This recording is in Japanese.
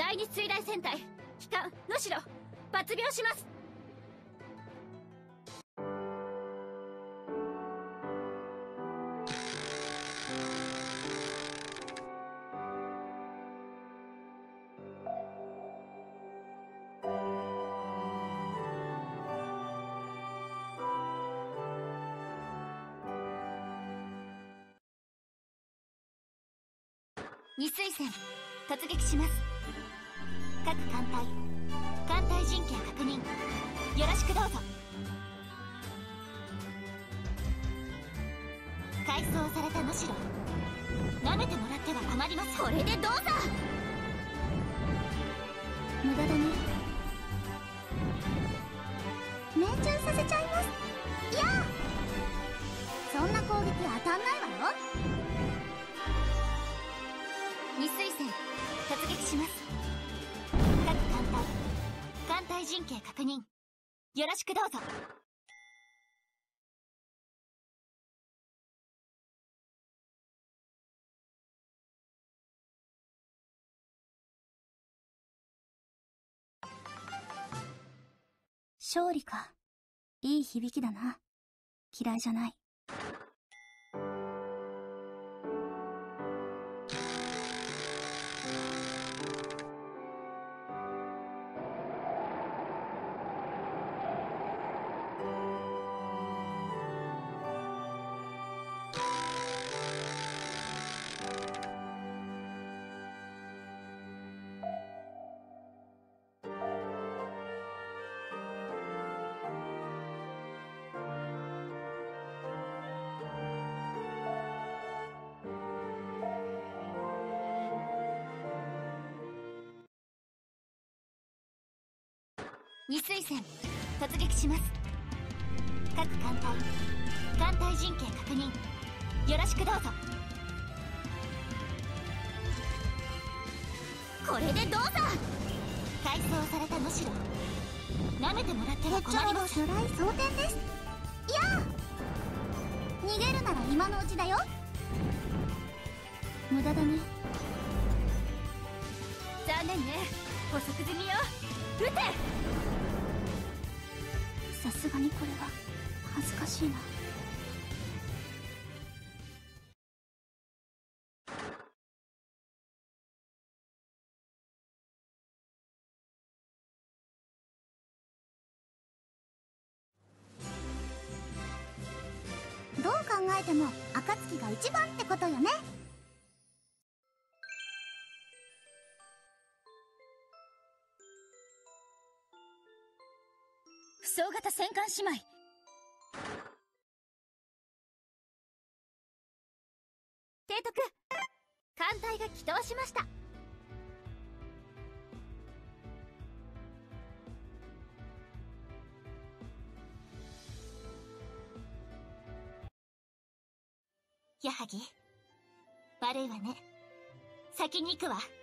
第二水雷戦隊機関能代抜病します。二水戦突撃します。各艦隊陣形確認よろしくどうぞ。改装された能代舐めてもらっては困ります。これでどうぞ。無駄だね。命中させちゃいます。いやそんな攻撃当たんないわよ。二水戦突撃します。各艦隊陣形確認よろしくどうぞ。勝利か。いい響きだな。嫌いじゃない。二水戦突撃します。各艦隊陣形確認よろしくどうぞ。これでどうぞ。改装された能代舐めてもらっては困ります。初来装填です。いや逃げるなら今のうちだよ。無駄だね。残念ね。捕捉済みよ。撃て。さすがにこれは恥ずかしいな。どう考えても暁が一番ってことよね。不走型戦艦姉妹提督、艦隊が帰投しました。矢作悪いわね。先に行くわ。